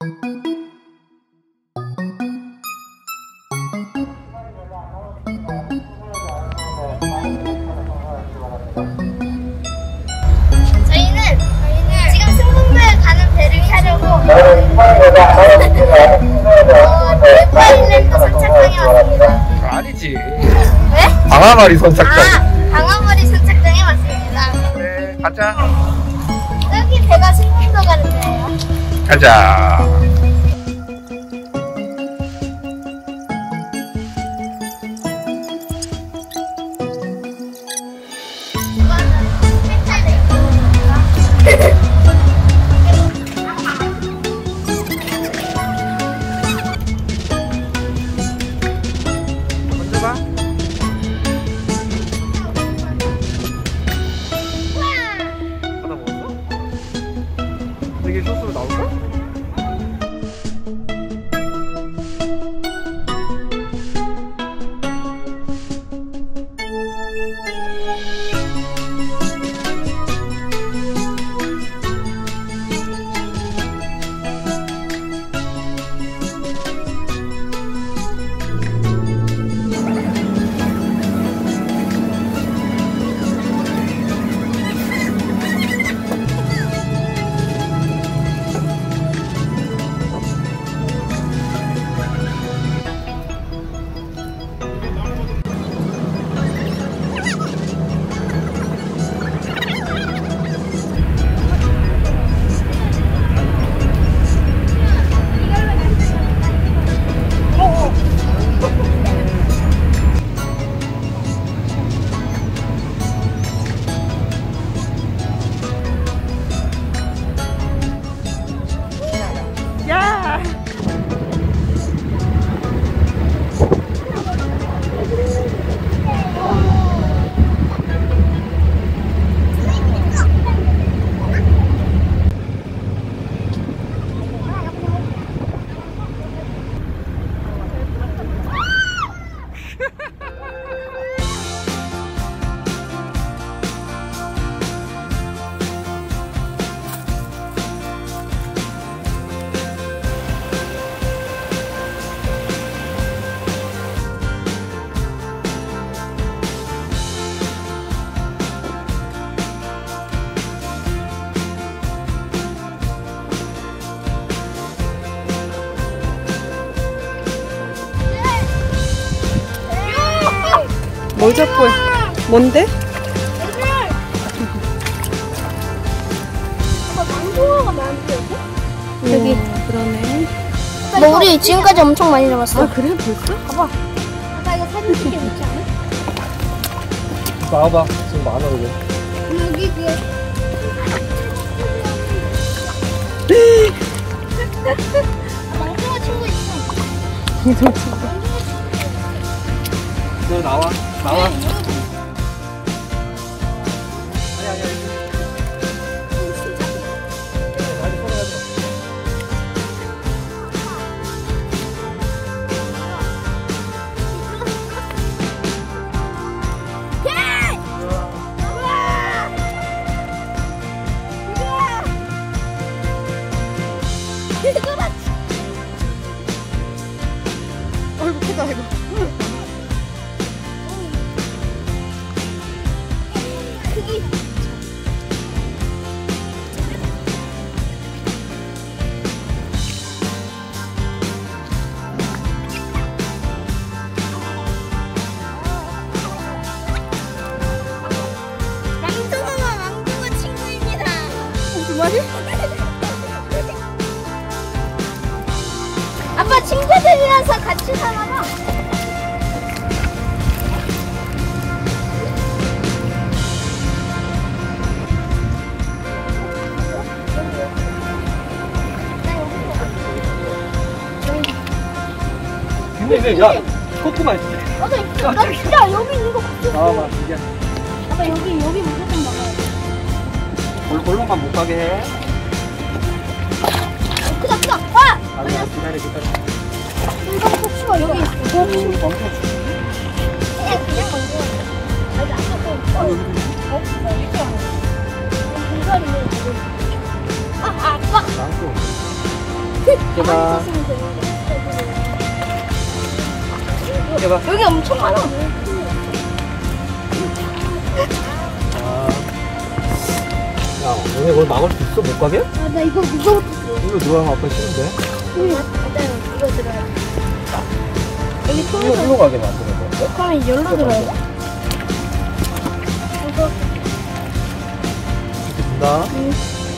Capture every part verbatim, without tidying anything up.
저희는 지금 승분부에 가는 배를 타려고 어, 네파일랜드 선착장에 왔습니다. 아니지. 왜? 방아마리 선착장. 아, 방아머리 선착장에 왔습니다. 네, 가자. 여기 배가 승분부 가는 데예요. 가자. 먼저 봐. 하나 먹었어? 되게 소스로 나올까? 뭘 잡고 해? 뭔데? 망고가 많은데 여기? 여기 그러네. 뭐 우리 지금까지 엄청 많이 잡았어. 아 그래 벌써? 봐봐. 아까 이거 사진 찍게 놓지 않아? 나와봐. 지금 많아 이거. 여기 뒤에. 망고가 친구 있어. 너 나와. 나와. 아니 아니 아니. 많이 꺼내가지고. 어이구 크다 이거. 크기. 망둥어와 망둥어 친구입니다. 두 마리? 아빠 친구들이라서 같이 살아봐. 근데 이제 야 코코만 있지. 맞아, 있어. 나 진짜 여기 있는 거 봤어. 나와봐. 이게 아빠 여기 여기 무조건 나가야 돼. 골 골롱만 못 가게 해. 어, 크다 크다. 와! 아니야 기다려 기다려. 이거 폭수가 여기 있어. 오, 엄청 춥. 그냥 그냥 만들어. 아니 아까 또 어, 어, 나 이거 공간이 아, 아, 아빠. 망고. 해봐. 해봐. 여기 엄청 많아. 아. 야, 너네 그걸 막을 수 있어? 못 가게? 아, 나 이거 무서웠어. 이거 들어가면 아빠 싫은데? 응. 일단 이거 들어야 돼. 여기 이거 통에서 일로 가게 만드는 건데? 그러면 열로 들어야 돼. 이거 이렇게 준다. 응.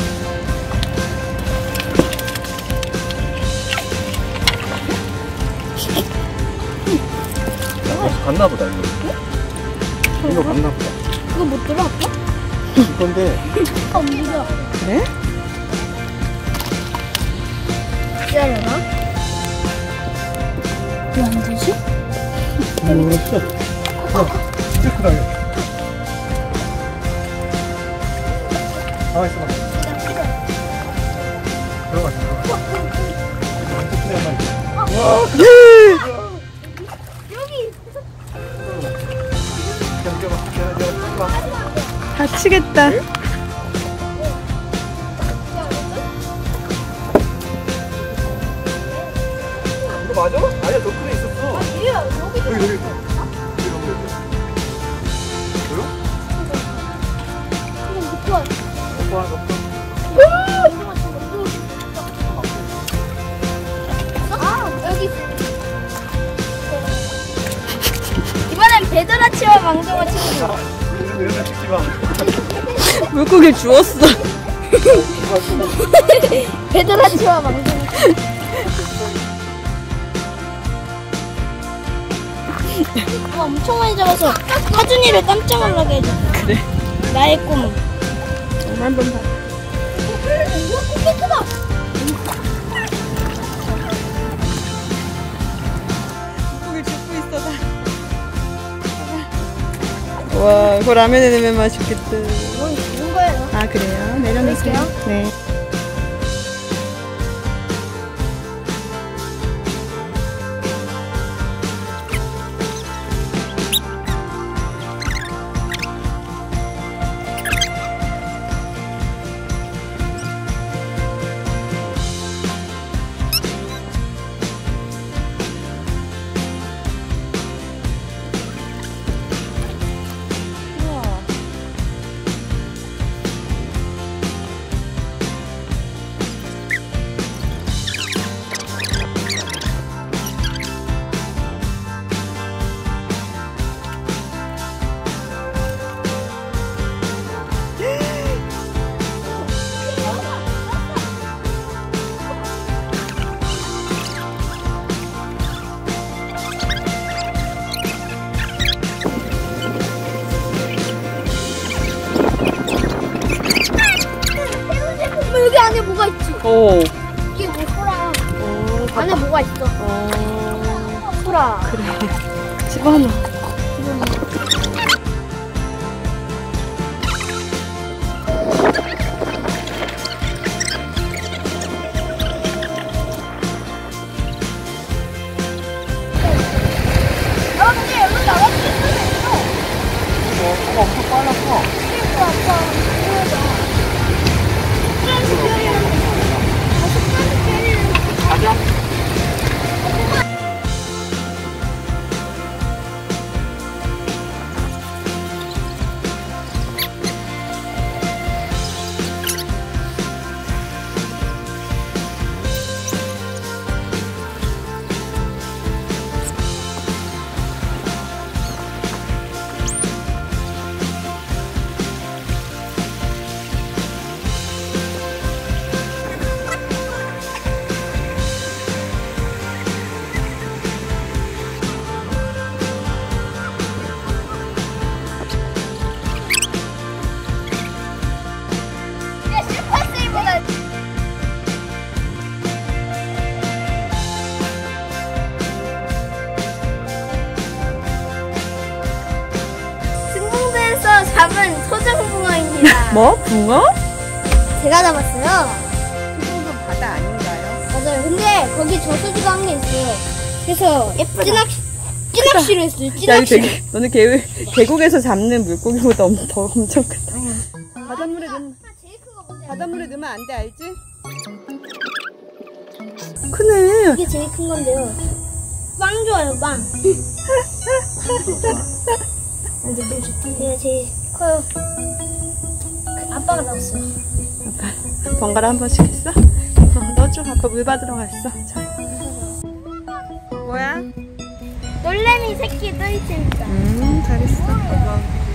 야, 벌써 갔나 보다, 이거. 이거 갔나 보다. 그거 못 들어 아빠? 이건데. 어, 움직여. 그래? 기다려라. 왜 안 되지? 모르겠어. 어, 스티커다, 이거. 가만히 있어봐. 들어가, 들어가. 와, 여기. 견뎌봐, 견뎌봐. 다치겠다. 이거 맞아? 아니야, 더 큰애 있었어. 얘야 여기. 여기, 여기. 여기, 여기, 여기. 보여? 그냥 묶고 왔어. 놓고 와, 놓고. 아, 여기 있어. 이번엔 베드라치와 망둥어 치는 거. 이러면 찍지 마. 물고기 주웠어. 베드라치와 망둥어. 와, 엄청 많이 잡아서 하준이를 깜짝 놀라게 해줘. 그래. 나의 꿈. 정말 한번 봐. 이거 꿈이 크다. 물고기 줍고 있어 다. 와, 이거 라면에 넣으면 맛있겠다. 이건 죽는 거예요. 아, 그래요? 내려놓으세요. 드릴게요. 네. 엄마, 여기 안에 뭐가 있지? 오. 이게 뭐 소라. 오, 안에 뭐가 있어? 어. 소라. 그래. 집어넣어. 아, 근데 여기 나갈 수 있어. 어, 뭐가 엄청 빨랐어. 이거 아빠. 이거다. 가자. 승봉대에서 잡은 소정 붕어입니다. 뭐? 붕어? 제가 잡았어요. 그거는 바다 아닌가요? 맞아요. 근데 거기 저수지가 한 개 있어요. 그래서 찌낚시, 찌낚시를 했어요. 야, 이거 찌낚시. 되게, 너는 계, 계곡에서 잡는 물고기보다 엄, 더 엄청 크다. 바닷물에 넣으면, 제일 큰 거 뭔지 바닷물에 넣으면 안 돼, 알지? 크네. 이게 제일 큰 건데요. 빵 좋아요, 빵. 얘가 제일 커요. 그 아빠가 나왔어요. 아빠, 번갈아 한 번씩 했어? 어, 넣어줘. 아빠 물 받으러 갔어. 자. 뭐야? 놀래미 새끼 떠있습니다. 음, 잘했어. 봐봐.